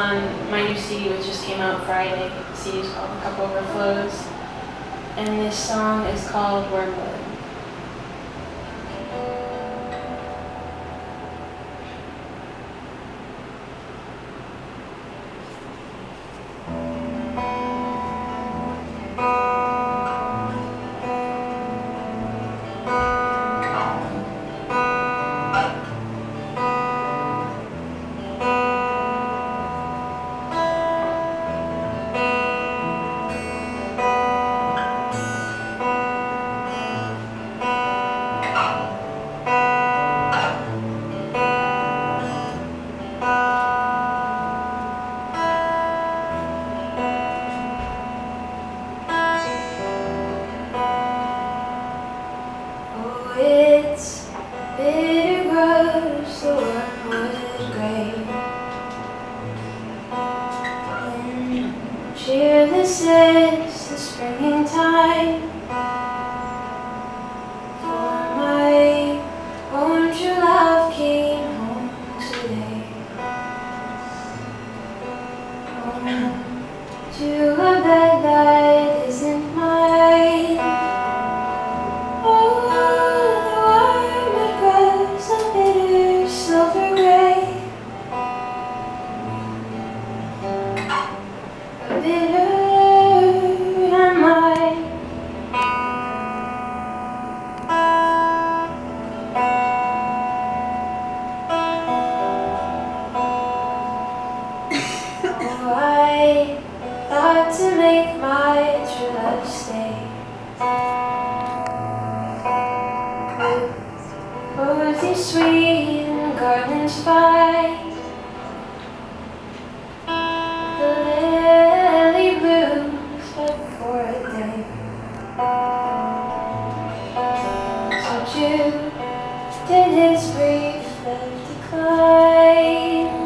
on my new CD, which just came out Friday. The CD is called A Cup Overflows, and this song is called Wormwood. It's bitter grows the wormwood grave, and cheerless is the springing time. For my own true love came home today, home to a bed that isn't mine. I thought to make my true love stay with roses sweet and garlands fine. The lily blooms but for a day, so Jude did his brief love decline.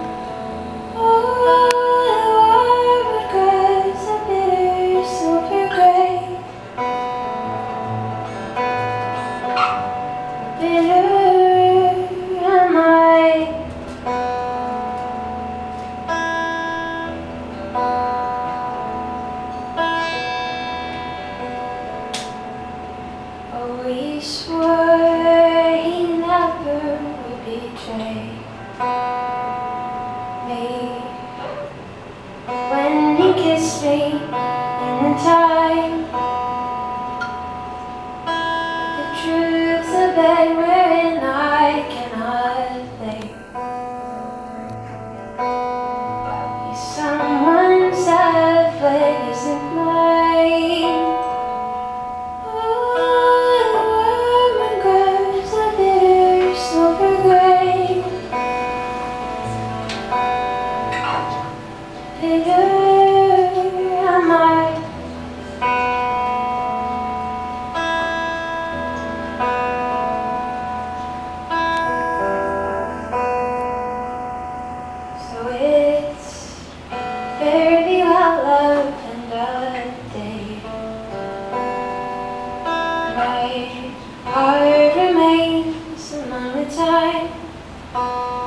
We swore he never would betray me when he kissed me in the time. But the truth's a bed wherein I cannot lay. He's someone's love, but isn't mine. So it's fare thee well, love, and a day. My heart remains among the time.